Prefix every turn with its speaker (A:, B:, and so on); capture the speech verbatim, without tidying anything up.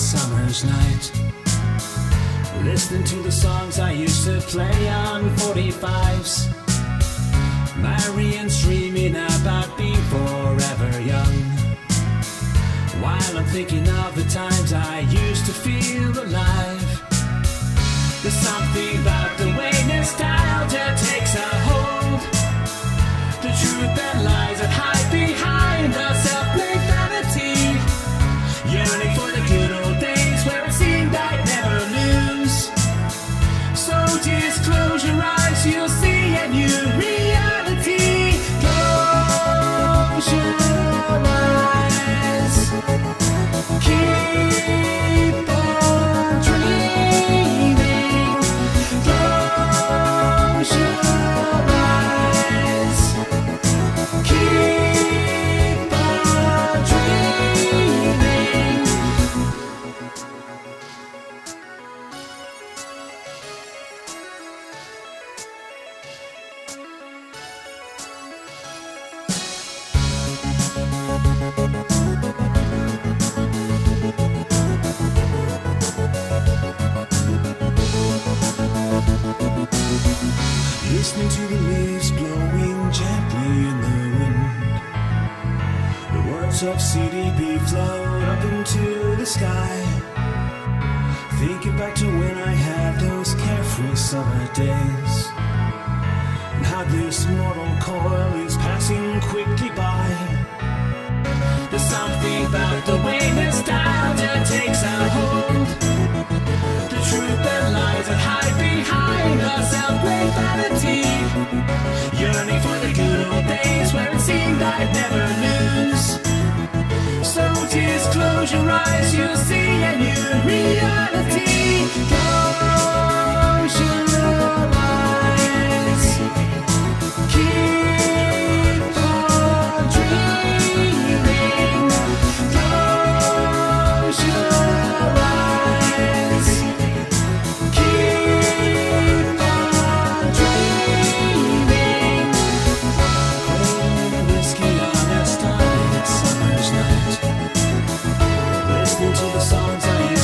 A: summer's night, listening to the songs I used to play on forty-fives. Marian's dreaming about being forever young, while I'm thinking of the times I used to feel alive. There's something about the way nostalgia takes a hold, the truth that lies that hide behind the self-made vanity, yearning for the good old days where it seemed I'd never lose. So just close your eyes, you'll see a new reality. Close your eyes, keep on dreaming. Close your eyes, keep on dreaming. Listening to the leaves blowing gently in the wind, the words of C D B float up into the sky. Thinking back to when I had those carefree summer days, and how this mortal coil is passing quickly by. There's something about the way nostalgia takes a hold, the truth that lies and hide behind a self-made vanity, yearning for the good old days where it seemed I'd never lose. So just close your eyes, you'll see a new reality. Close your eyes, keep on dreaming. Close your eyes, keep on dreaming. Pouring whiskey on a starlit summer's night, listening to the songs I